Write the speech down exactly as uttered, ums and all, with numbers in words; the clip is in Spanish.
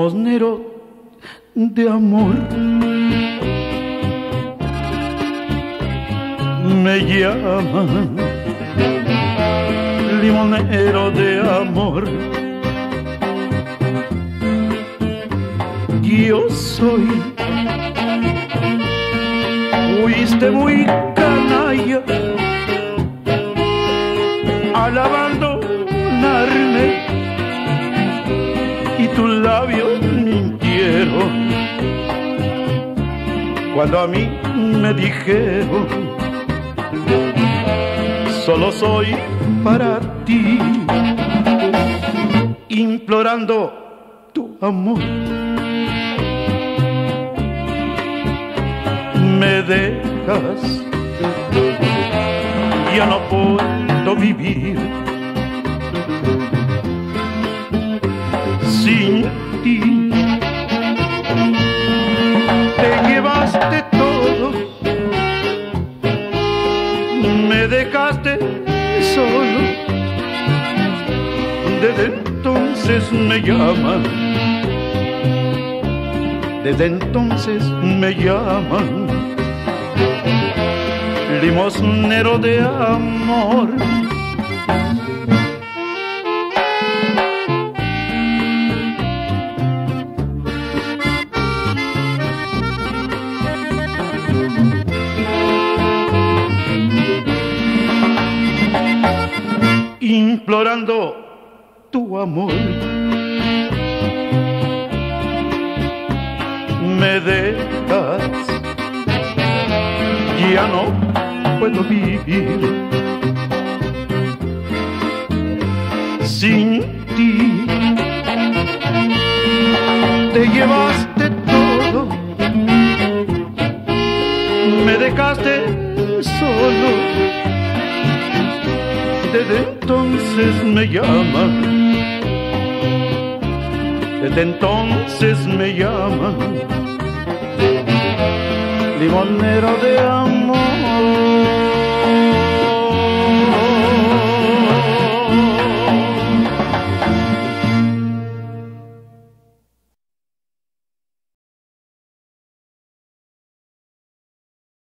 limosnero de amor. Me llaman limonero de amor. Yo soy, fuiste muy canalla al abandonarme y tus labios mintieron cuando a mí me dijeron solo soy para ti, implorando tu amor. Me dejas, ya no puedo vivir sin ti. Te llevaste todo, me dejaste solo. Desde entonces me llaman, desde entonces me llaman limosnero de amor. Implorando tu amor. Me dejas, ya no puedo vivir sin ti. Te llevaste todo, me dejaste solo. Desde entonces me llaman, desde entonces me llaman limonero de amor.